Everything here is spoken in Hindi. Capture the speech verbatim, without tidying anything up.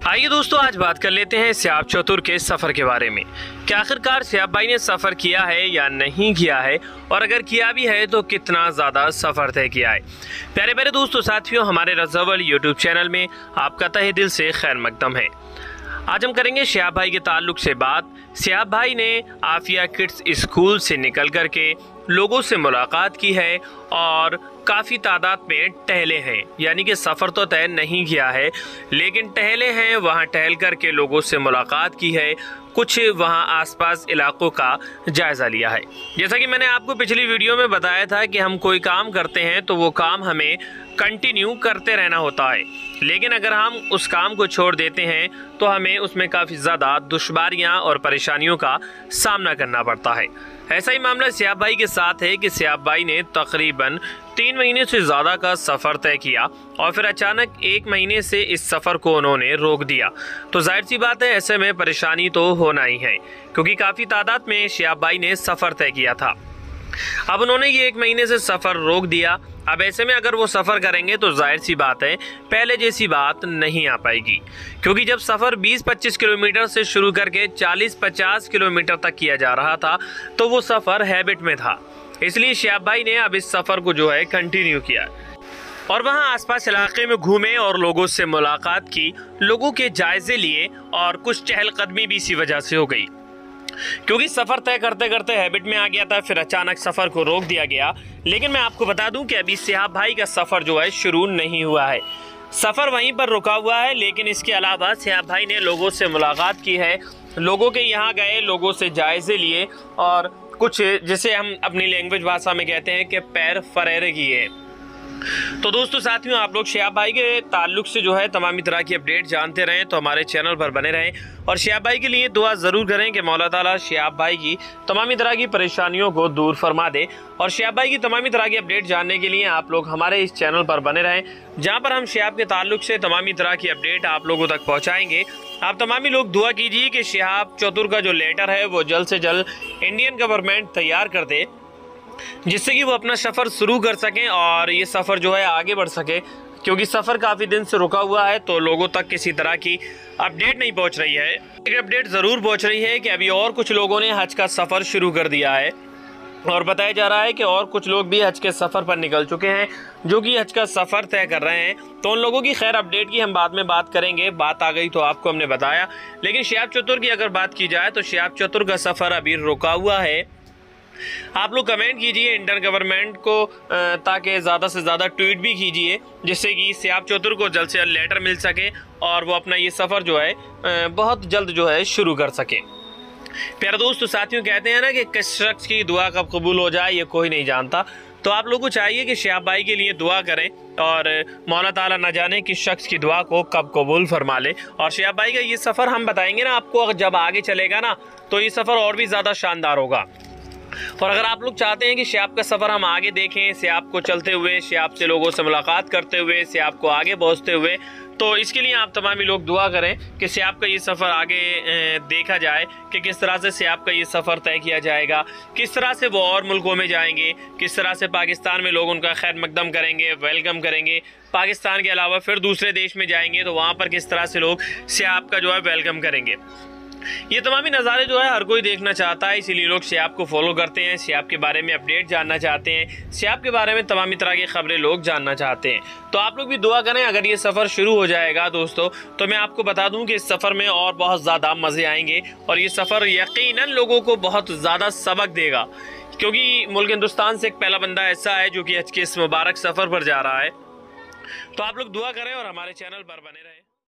आइए दोस्तों, आज बात कर लेते हैं सियाब चतुर के सफ़र के बारे में कि आखिरकार सियाब भाई ने सफ़र किया है या नहीं किया है, और अगर किया भी है तो कितना ज़्यादा सफ़र तय किया है। प्यारे प्यारे दोस्तों साथियों, हमारे रज़ावल यूट्यूब चैनल में आपका तहे दिल से खैर मकदम है। आज हम करेंगे सियाब भाई के ताल्लुक से बात। सियाब भाई ने आफिया किड्स स्कूल से निकल कर के लोगों से मुलाकात की है और काफ़ी तादाद में टहले हैं, यानी कि सफ़र तो तय नहीं किया है लेकिन टहले हैं, वहाँ टहल कर के लोगों से मुलाकात की है, कुछ वहाँ आसपास इलाकों का जायज़ा लिया है। जैसा कि मैंने आपको पिछली वीडियो में बताया था कि हम कोई काम करते हैं तो वो काम हमें कंटिन्यू करते रहना होता है, लेकिन अगर हम उस काम को छोड़ देते हैं तो हमें उसमें काफ़ी ज़्यादा दुश्वारियाँ और परेशानियों का सामना करना पड़ता है। ऐसा ही मामला सियाब भाई के साथ है कि सियाब भाई ने तकरीबन तीन महीने से ज़्यादा का सफ़र तय किया और फिर अचानक एक महीने से इस सफ़र को उन्होंने रोक दिया। तो जाहिर सी बात है, ऐसे में परेशानी तो होना ही है, क्योंकि काफ़ी तादाद में सियाब भाई ने सफ़र तय किया था। अब उन्होंने ये एक महीने से सफ़र रोक दिया। अब ऐसे में अगर वो सफ़र करेंगे तो जाहिर सी बात है पहले जैसी बात नहीं आ पाएगी, क्योंकि जब सफ़र बीस पच्चीस किलोमीटर से शुरू करके चालीस पचास किलोमीटर तक किया जा रहा था तो वो सफ़र हैबिट में था। इसलिए सियाब भाई ने अब इस सफ़र को जो है कंटिन्यू किया और वहाँ आसपास इलाके में घूमे और लोगों से मुलाकात की, लोगों के जायज़े लिए और कुछ चहलकदमी भी इसी वजह से हो गई, क्योंकि सफ़र तय करते करते हैबिट में आ गया था, फिर अचानक सफ़र को रोक दिया गया। लेकिन मैं आपको बता दूं कि अभी सियाब भाई का सफ़र जो है शुरू नहीं हुआ है, सफ़र वहीं पर रुका हुआ है। लेकिन इसके अलावा सियाब भाई ने लोगों से मुलाकात की है, लोगों के यहाँ गए, लोगों से जायज़े लिए और कुछ जिसे हम अपनी लैंग्वेज भाषा में कहते हैं कि पैर फरेरे किए। तो दोस्तों साथियों, आप लोग सियाब भाई के ताल्लुक से जो है तमाम तरह की अपडेट जानते रहें तो हमारे चैनल पर बने रहें और सियाब भाई के लिए दुआ ज़रूर करें कि मौला ताला सियाब भाई की तमाम तरह की परेशानियों को दूर फरमा दे। और सियाब भाई की तमाम तरह की अपडेट जानने के लिए आप लोग हमारे इस चैनल पर बने रहें, जहाँ पर हम सियाब के ताल्लुक से तमाम तरह की अपडेट आप लोगों तक पहुँचाएँगे। आप तमामी लोग दुआ कीजिए कि सियाब चतुर का जो लेटर है वो जल्द से जल्द इंडियन गवर्नमेंट तैयार कर दे, जिससे कि वो अपना सफ़र शुरू कर सकें और ये सफ़र जो है आगे बढ़ सके, क्योंकि सफ़र काफ़ी दिन से रुका हुआ है तो लोगों तक किसी तरह की अपडेट नहीं पहुंच रही है। एक अपडेट ज़रूर पहुंच रही है कि अभी और कुछ लोगों ने हज का सफ़र शुरू कर दिया है और बताया जा रहा है कि और कुछ लोग भी हज के सफ़र पर निकल चुके हैं जो कि हज का सफ़र तय कर रहे हैं। तो उन लोगों की खैर अपडेट की हम बाद में बात करेंगे, बात आ गई तो आपको हमने बताया। लेकिन सियाब चतुर की अगर बात की जाए तो सियाब चतुर का सफ़र अभी रुका हुआ है। आप लोग कमेंट कीजिए इंडियन गवर्नमेंट को, ताकि ज़्यादा से ज़्यादा ट्वीट भी कीजिए, जिससे कि सियाब चतुर को जल्द से जल्द लेटर मिल सके और वो अपना ये सफ़र जो है बहुत जल्द जो है शुरू कर सके। प्यारे दोस्तों साथियों, कहते हैं ना कि किस शख्स की दुआ कब कबूल हो जाए ये कोई नहीं जानता। तो आप लोगों को चाहिए कि सियाब भाई के लिए दुआ करें और मौला ताला न जाने किस शख्स की दुआ को कब कबूल फरमा ले। और सियाब भाई का ये सफ़र हम बताएंगे ना आपको, जब आगे चलेगा ना तो ये सफ़र और भी ज़्यादा शानदार होगा। और अगर आप लोग चाहते हैं कि सियाब का सफ़र हम आगे देखें, सियाब को चलते हुए, सियाब से लोगों से मुलाकात करते हुए, सियाब को आगे पहुंचते हुए, तो इसके लिए आप तमाम लोग दुआ करें कि सियाब का ये सफ़र आगे देखा जाए कि किस तरह से सियाब का ये सफ़र तय किया जाएगा, किस तरह से वो और मुल्कों में जाएंगे, किस तरह से पाकिस्तान में लोग उनका खैर मकदम करेंगे, वेलकम करेंगे, पाकिस्तान के अलावा फिर दूसरे देश में जाएंगे तो वहाँ पर किस तरह से लोग सियाब का जो है वेलकम करेंगे। ये तमामी नज़ारे जो है हर कोई देखना चाहता है, इसीलिए लोग सियाब को फॉलो करते हैं, सियाब के बारे में अपडेट जानना चाहते हैं, सियाब के बारे में तमामी तरह की खबरें लोग जानना चाहते हैं। तो आप लोग भी दुआ करें अगर ये सफ़र शुरू हो जाएगा दोस्तों, तो मैं आपको बता दूं कि इस सफ़र में और बहुत ज़्यादा मज़े आएंगे और ये सफ़र यकीनन लोगों को बहुत ज़्यादा सबक देगा, क्योंकि मुल्क हिंदुस्तान से एक पहला बंदा ऐसा है जो कि हज के इस मुबारक सफ़र पर जा रहा है। तो आप लोग दुआ करें और हमारे चैनल पर बने रहें।